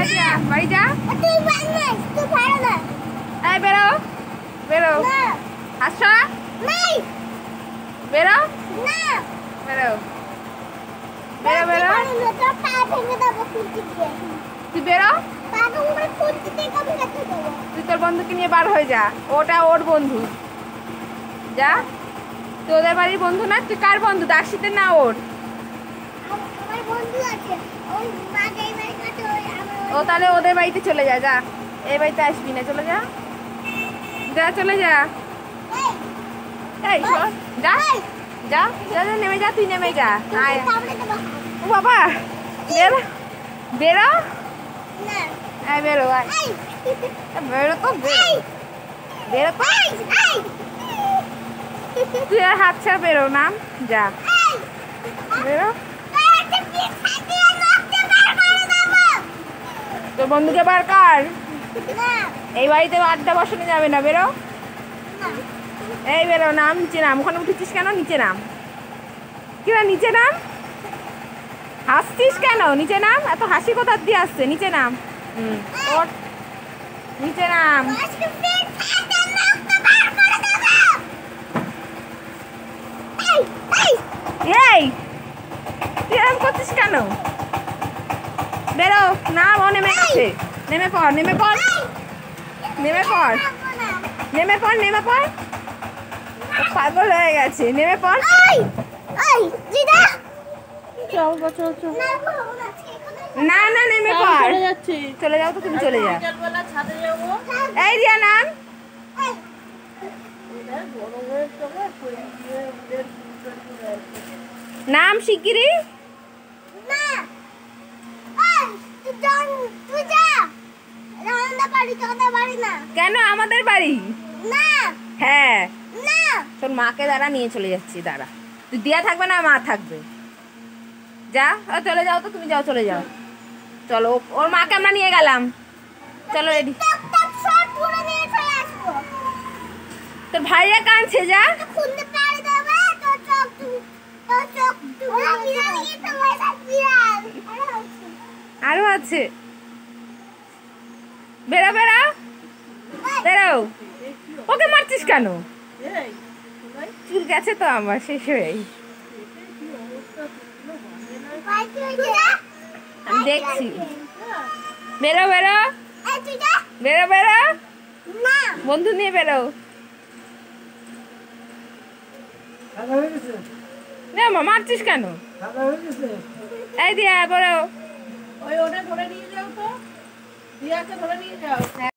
বাড়ি যা। বেরো বেরো, আসো বেরো বেরো বেরো বেরো, তুই বেরো, তুই তোর বন্ধুকে নিয়ে বার হয়ে যা। ওটা ওর বন্ধু, যা। তুই ওদের বাড়ির বন্ধু না, তুই কার বন্ধু? দাসিতে না ওর? ও তাহলে ওদের বাড়িতে চলে যা, যা। এই বাড়িতে আসবি না, চলে যা, যা চলে যা। এই যা যা যা, নেমে যা, তুই নেমে যা। ও বাবা, বেরো বেরো, বেরো বেরো তো, বেরো তো, তুই আর হাত ছাড়া বেরো, নাম যা, বেরো। তোর বন্ধুকে বার কর, এই বাড়িতে আড্ডা বসানো যাবে না, বেরো। এই বেরো, নাম, নিচে নাম। ওখানে উঠেছিস কেন? নিচে নাম। কিরা নিচে নাম, হাসছিস কেন? নিচে নাম। এত হাসি কোথা দিয়ে আসছে? নিচে নাম। ওর নিচে নাম। এই তুই এরকম করছিস কেন? বেরো, না ও নেমে গেছে। নেমে পড়, নেমে পড়, নেমে পড়, নেমে পড়, নেমে পড়। পাগল হয়ে গেছে, নেমে পড়। না না, নেমে পড়। চলে যাও তো, তুমি চলে যাও। এই রিয়া নাম। নাম শিগগিরি। কেন আমাদের বাড়ি? হ্যাঁ, তোর মাকে দাঁড়া, নিয়ে চলে যাচ্ছি, দাঁড়া। তুই দিয়া থাকবে না, মা থাকবে, যা। চলে যাও তো, তুমি যাও, চলে যাও, চলো। ওর মাকে আমরা নিয়ে গেলাম, চলো রেডি। তোর ভাইয়া কাঁদছে, যা। আরো আছে, বেরো বেরো বেরো। ওকে মারছিস কেন? চুল গেছে তো আমার, শেষ হয়ে। আমি দেখছি, বেরো বেরো বেরো বেরো, বন্ধু নিয়ে বেরো। মারছিস কেন? এই দিয়া বেরো। ওটা ধরে নিয়ে যাও তো, দিয়াকে ধরে নিয়ে যাও।